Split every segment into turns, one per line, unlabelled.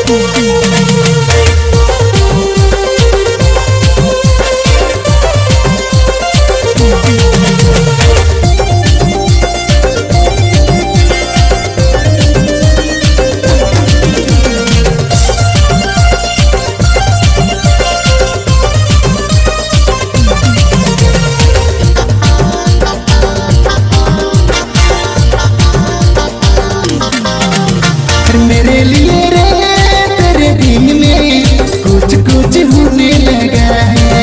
मेरे लिए रे तेरे दिल में कुछ कुछ होने लगा है।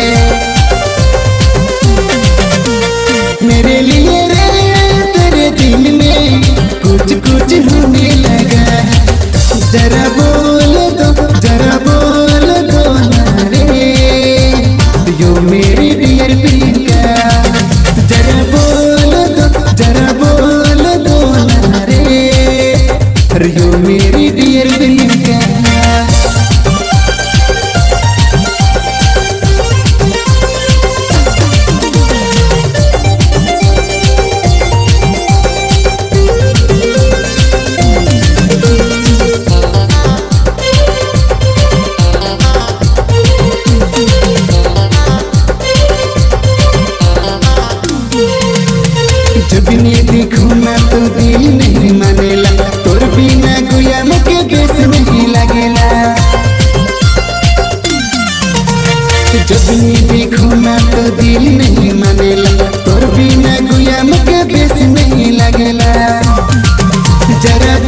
मेरे लिए रे तेरे दिल में कुछ कुछ होने लगा है। जरा बोल दो ना रे यो मेरी डियर प्रियंका। जरा बोल दो ना रे यो मेरी डियर प्रियंका। जब ये देखूं ना तो दिल नहीं मानेला, तोर बिना गुया के देश नहीं लगेला। जब ये देखूं ना तो दिल नहीं मानेला, तोर बिना गुया के देश नहीं लगेला। जरा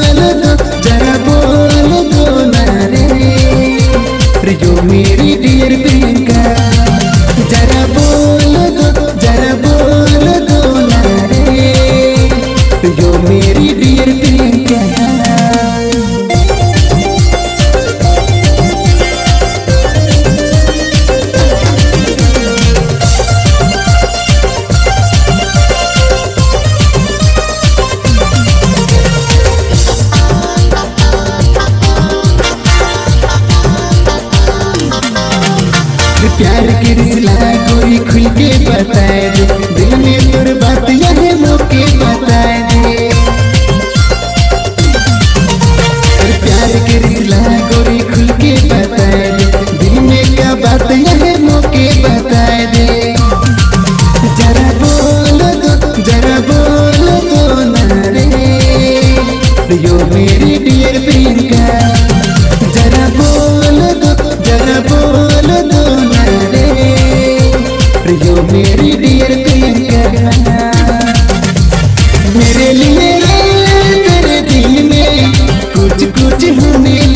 बोल दो ना रे यो मेरी डियर प्रियंका। जरा बोल दो ना रे यो मेरी डियर प्रियंका। प्यार की रिश्ता कोई खुल के बताए दे, दिल में तोर बात यह मौके बताए दे। प्यार की रिश्ता कोई खुल के बताए दे, दिल में क्या बात यह मौके बताए दे। जरा बोल दो ना रे यो मेरी डियर प्रियंका। जरा बोल दो ना यो मेरी डियर प्रियंका। मेरे लिए रे तेरे दिल में कुछ कुछ होने